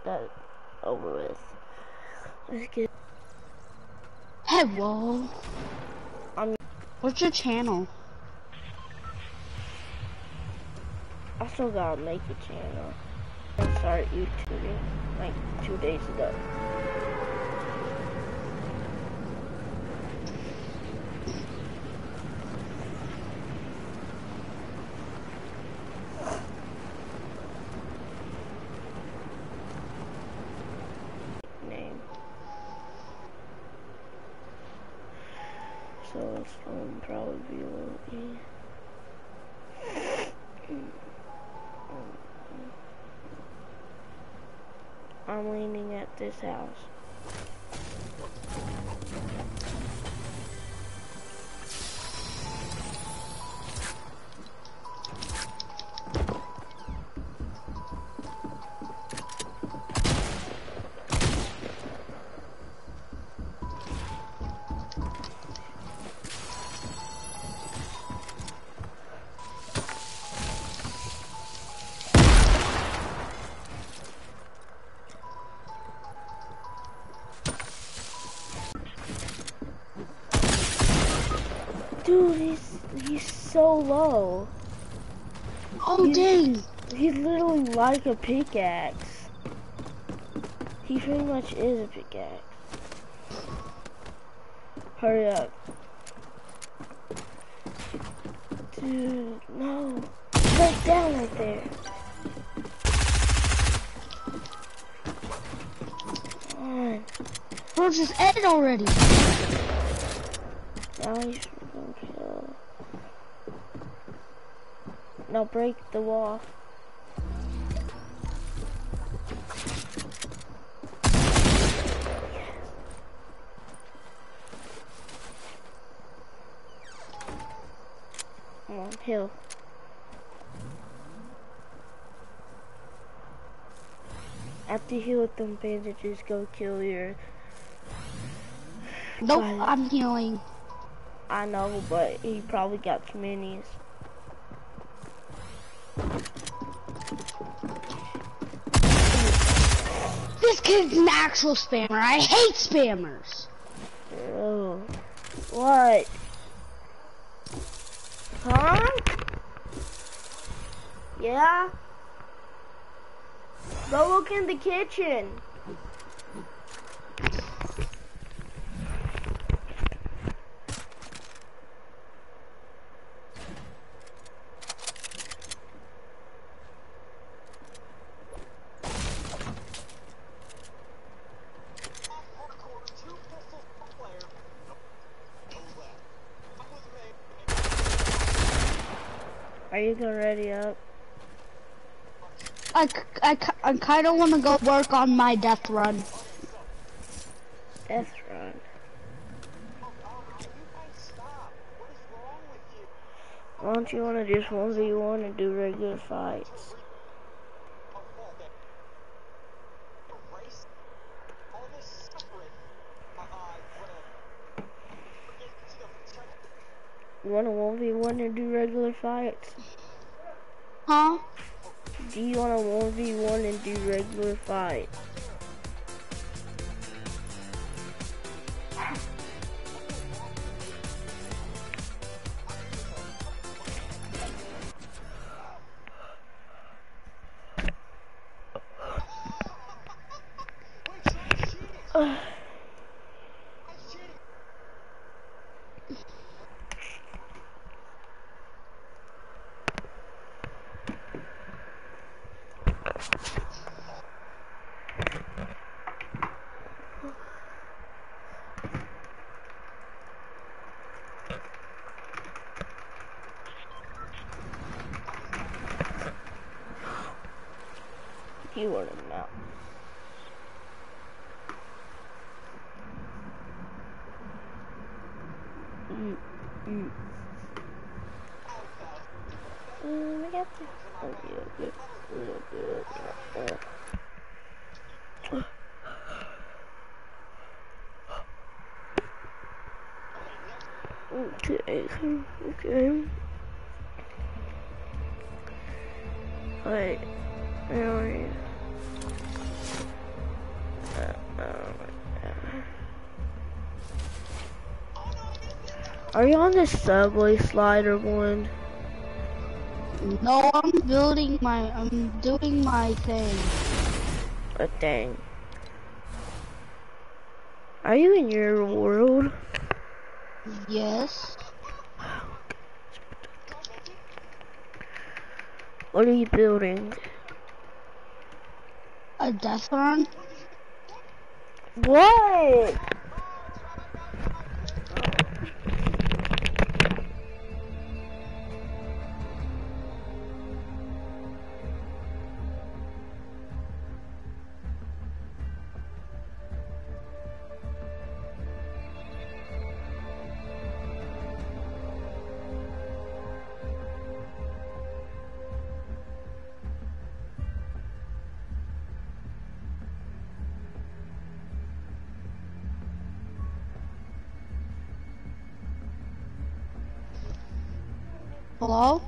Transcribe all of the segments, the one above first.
that over with. Let's get. Hello. I'm. What's your channel? I still gotta make a channel. I started YouTubing like 2 days ago. Name. So it's gonna probably be Loki. I'm leaning at this house. Dude, he's so low. Oh, dang. He's literally like a pickaxe. He pretty much is a pickaxe. Hurry up. Dude, no. Right down right there. Come on. Bro, just end it already. Now he's gonna kill. Now break the wall. Come on, heal. After you heal with them bandages, go kill your... Nope, I'm healing. I know, but he probably got too minis. This kid's an actual spammer. I hate spammers. Oh, what? Huh? Yeah? Go look in the kitchen. Are you gonna ready up? I kind of want to go work on my death run. Death run. Why don't you want to just 1v1 and do regular fights? You want to 1v1 and do regular fights? Huh? Do you want to 1v1 and do regular fights? You want to know. I got this. Okay. Okay. Alright. Anyway. Are you on the subway slider one? No, I'm doing my thing. A thing. Are you in your world? Yes. What are you building? A death run? What? Hello?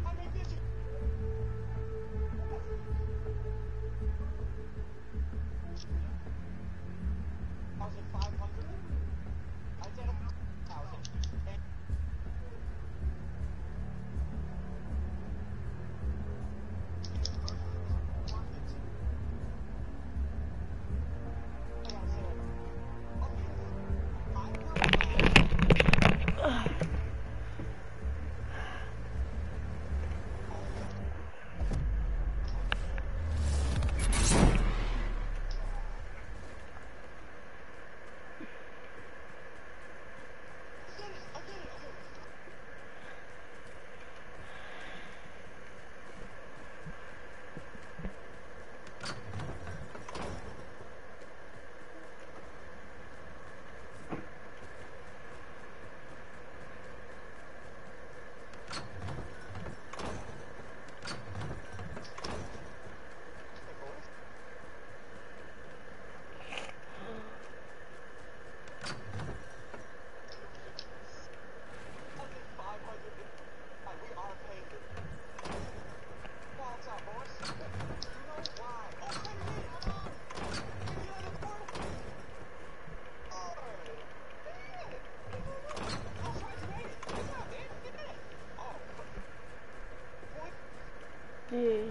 Dude.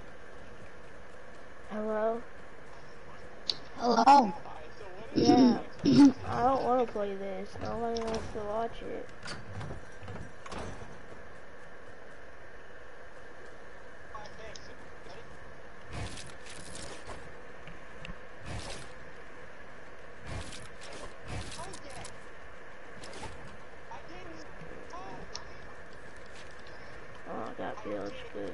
Hello? Hello? Yeah. I don't want to play this. Nobody wants to watch it. Oh, that feels good.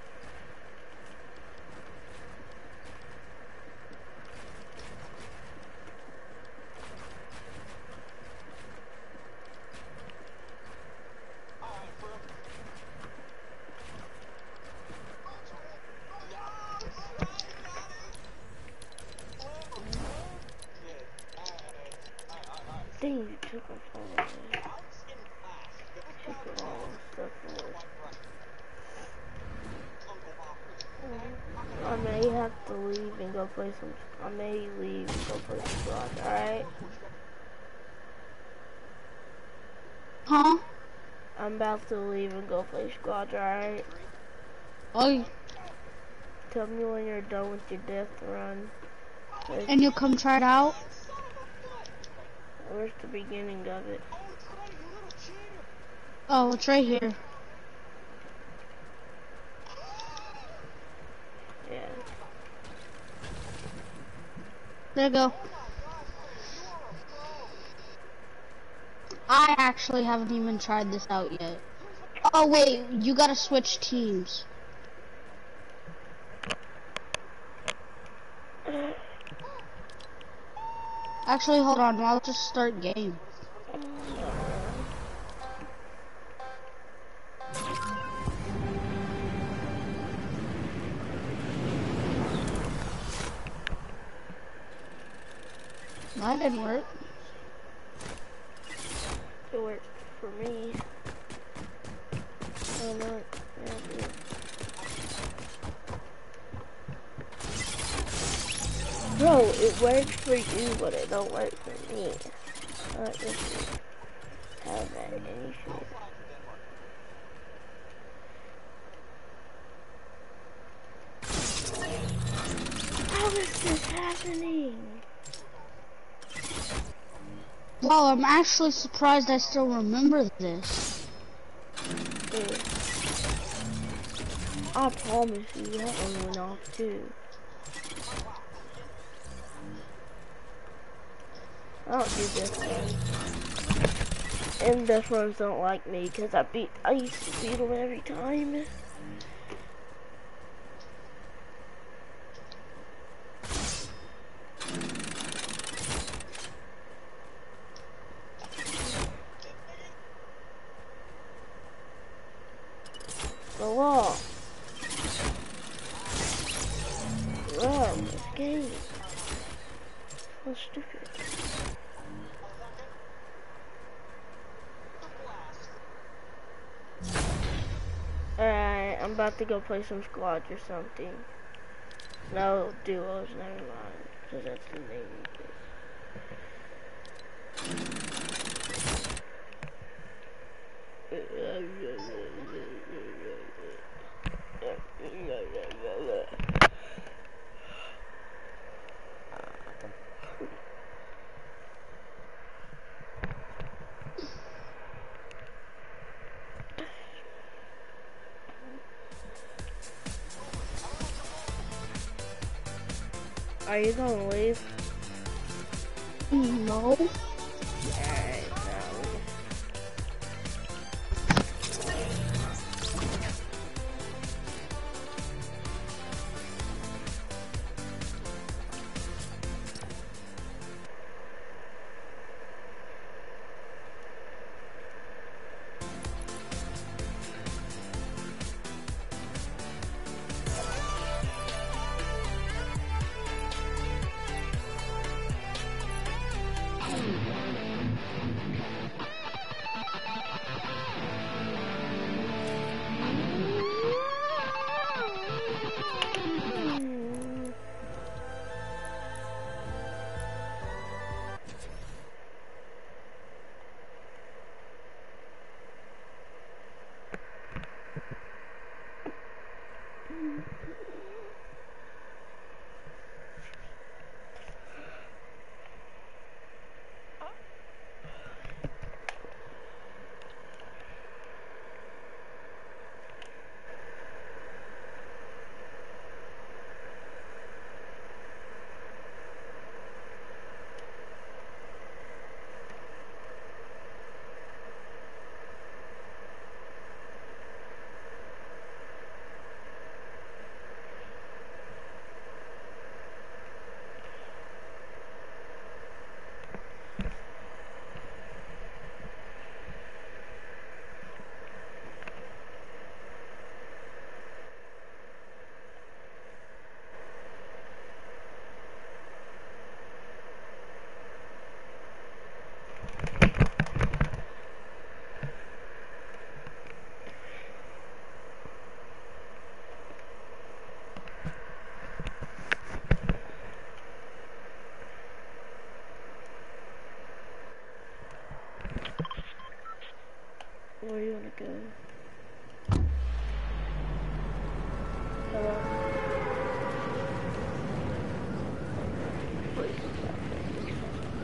Dang, you took my phone away. Took all my stuff away. I may have to leave and go play some. I may leave and go play some squad. Alright? Huh? I'm about to leave and go play squad. Alright? Oh, Tell me when you're done with your death run. and you'll come try it out? Where's the beginning of it? Oh, it's right here. Yeah. There you go. I actually haven't even tried this out yet. Oh wait, you gotta switch teams. Actually, hold on, I'll just start game. That didn't work. It worked for me. Oh no. Yeah, it did. Bro, it works for you, but it don't work for me. have anything. How is this happening? Wow, I'm actually surprised I still remember this. Dude, I promise you that one went off too. I don't do this one. And death runs don't like me because I used to beat them every time. The law. Wow, this game. So stupid. Alright, I'm about to go play some squads or something. No, duos, never mind. Because that's the name Are you gonna leave? No. Alright, no. Where do you wanna go? Hello? Please stop it.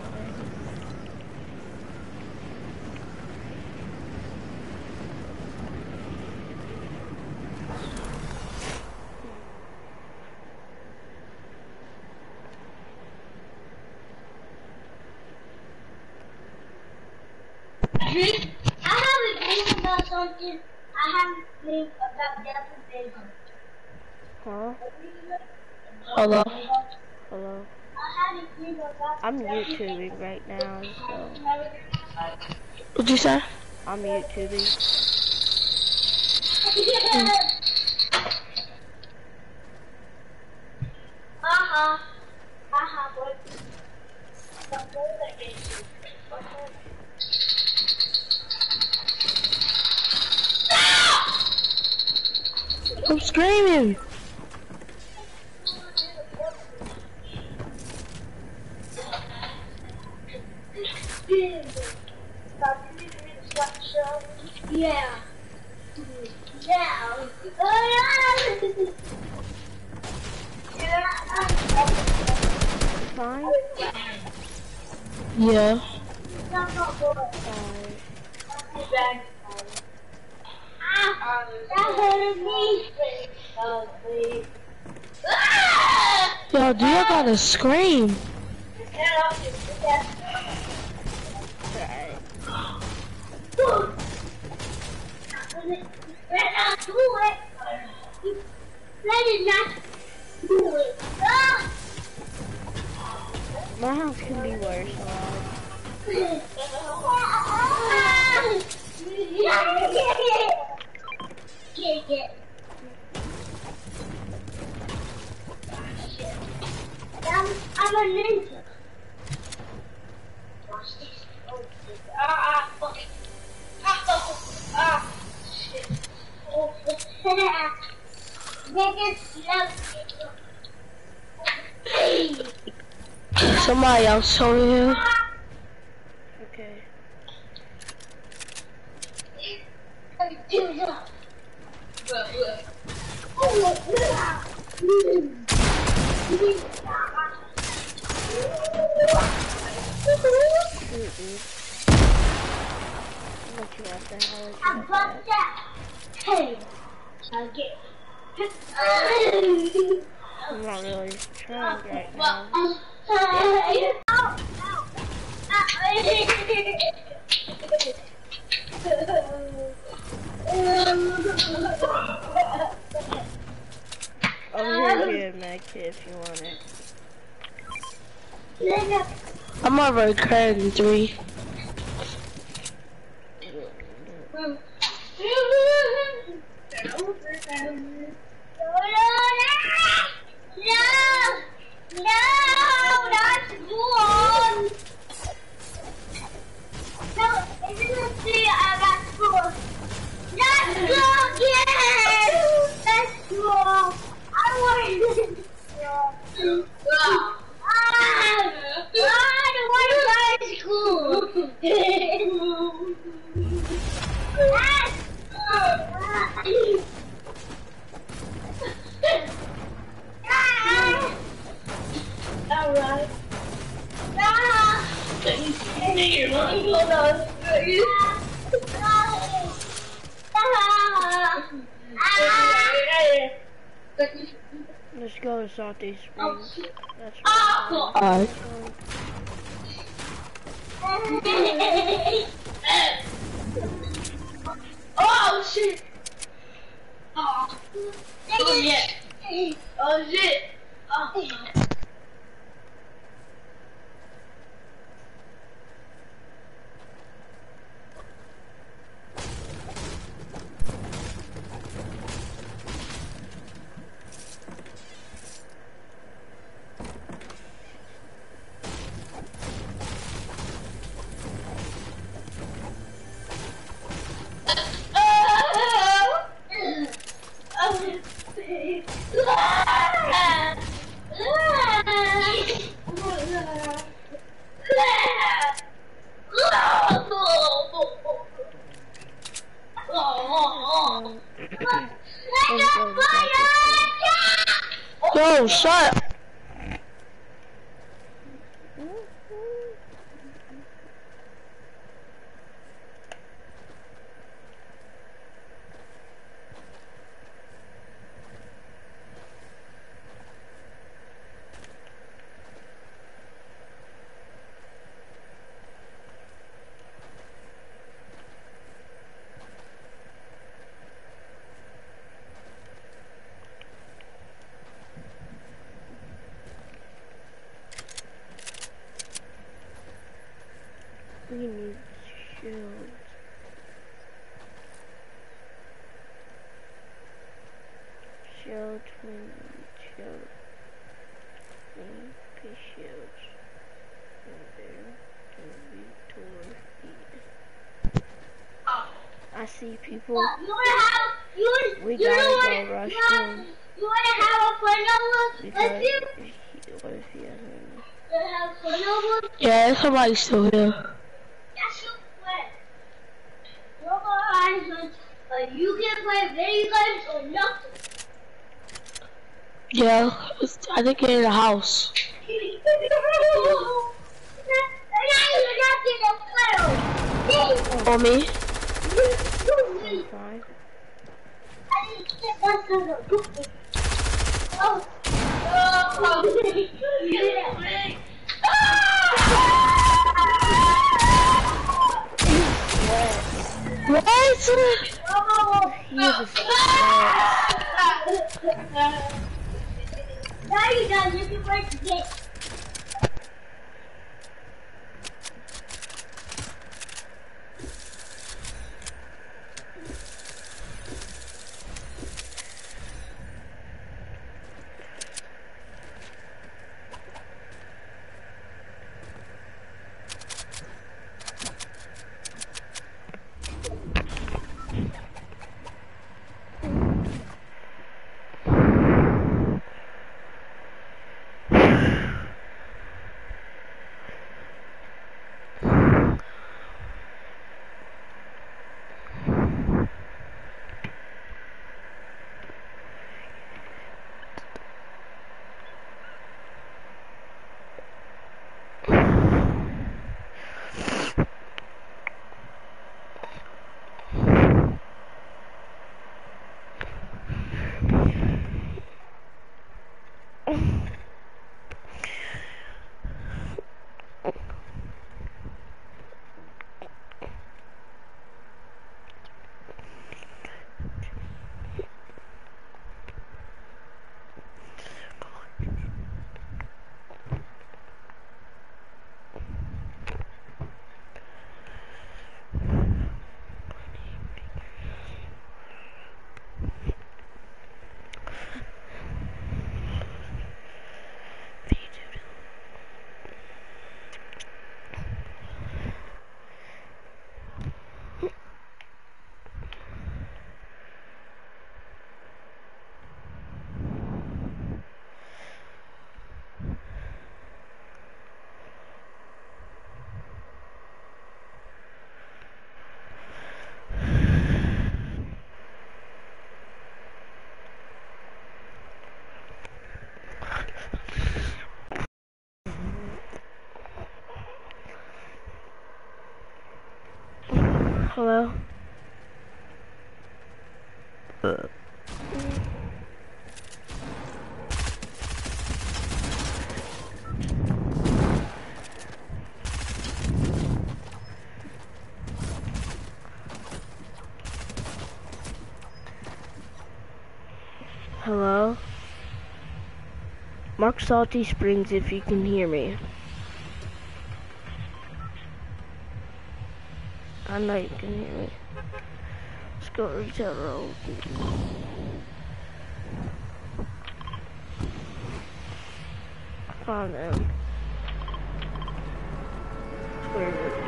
I have a dream about something. I have a dream about Jeffrey Bezos. Huh? Hello. Hello? I had a dream about I'm YouTubing right now, so What'd you say? I'm YouTubing. Boy. I'm screaming. Yeah. Yeah. Fine. Yeah. That hurt me. Yo, do you gotta scream? Right. Let it not do it. My house can be worse, lad. I'm a ninja. Watch this. Fuck it. Shit. Somebody else over here. Okay. What you want the hell is I'm that? Hey, I'll get. I'm not really trying right now. I'll give you a med kit if you want it. I'm over curtain 3. Alright. Let's go to Salty Springs. That's Alright. Oh shit! Oh yeah! Oh shit! Oh. Yo, shut up. We need shields. Shield, we need shield. We need shields. And there can be tour feed. I see people. We gotta go rush them. You wanna have a fun over? Because Let's do. what if he has one? You wanna have fun over? Yeah, somebody's still here. That's your friend. Your eyes You can play video games or nothing. Yeah, I think in the house. On me? I'm fine. What? He is a sweat. Now you're done, you can work again. Hello? Hello? Mark Salty Springs if you can hear me. I know you can hear me. Let's go to Retail Road. Found them. Where did it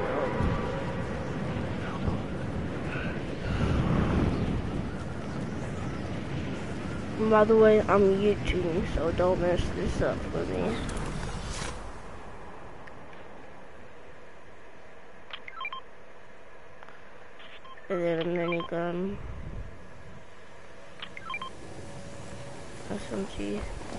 go? By the way, I'm YouTubing, so don't mess this up for me. And then a minigun. SMG.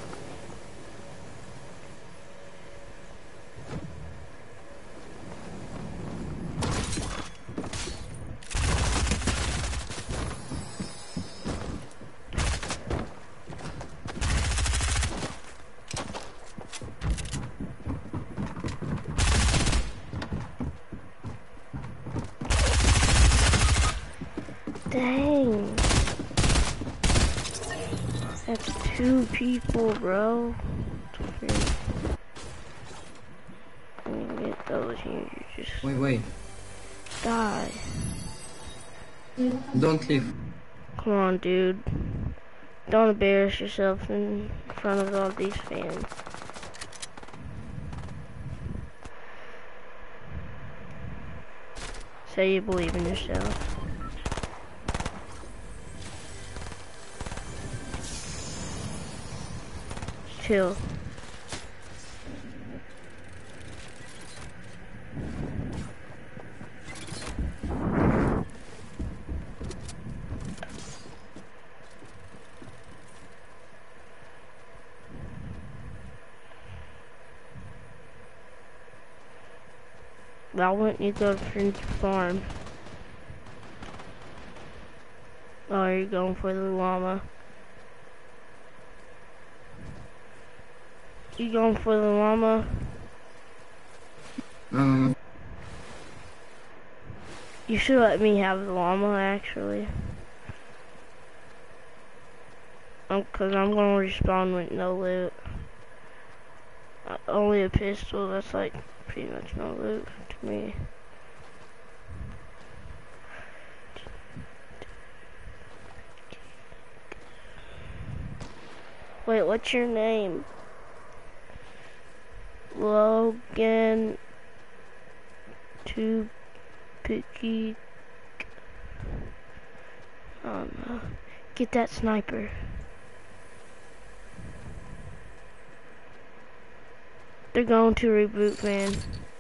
Dang. That's 2 people, bro. When you get those, you just Wait. die. Don't leave. Come on, dude. Don't embarrass yourself in front of all these fans. Say you believe in yourself. Chill. Why wouldn't you go to Friend's farm? Oh, are you going for the llama? You going for the llama? You should let me have the llama, actually. Cause I'm gonna respawn with no loot. Only a pistol, that's like pretty much no loot to me. Wait, what's your name? Logan Too Picky. Oh no. Get that sniper. They're going to reboot, man.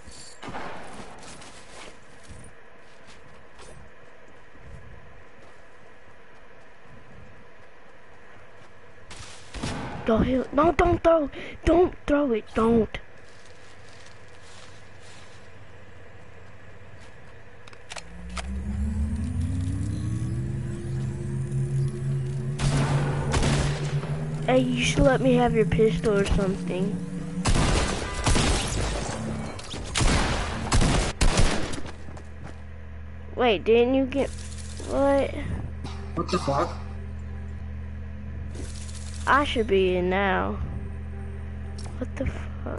Go heal. No, don't throw. Don't throw it. Don't. Hey, you should let me have your pistol or something. Wait, didn't you get... What? What the fuck? I should be in now. What the fuck?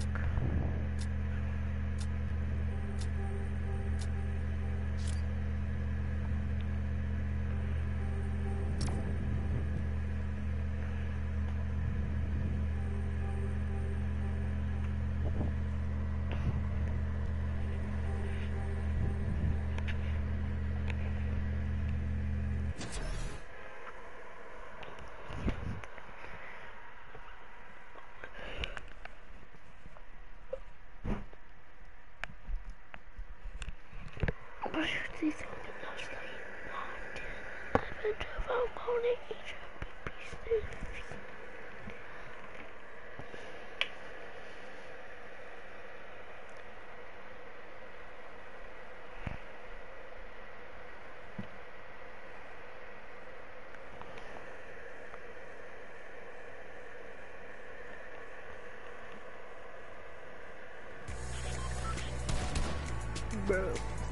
Bro.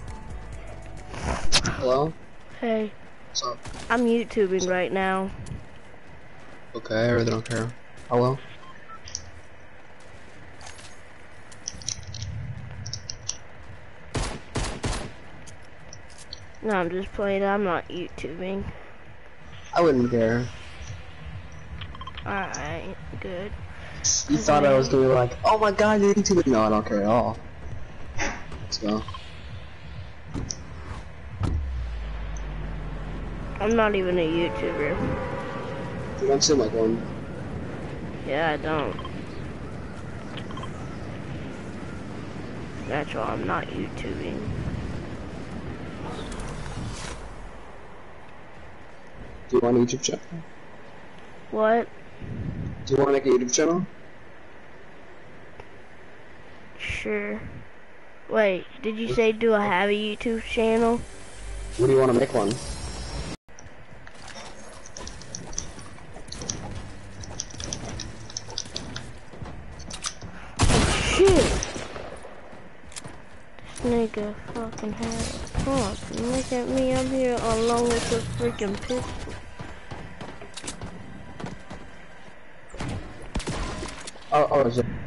Hello? Hey. What's up? I'm YouTubing right now. Okay, I really don't care. Hello? No, I'm just playing. I'm not YouTubing. I wouldn't care. Alright, good. You thought I was gonna be like, oh my god, you're YouTubing. No, I don't care at all. Let's go. I'm not even a YouTuber. You don't seem like one. Yeah, I don't. That's why I'm not YouTubing. Do you want a YouTube channel? What? Do you want to make a YouTube channel? Sure. Wait, did you say do I have a YouTube channel? What do you want to make one? Shit! This nigga fucking had a pump. Look at me, I'm here alone with the freaking pistol. Oh, is it?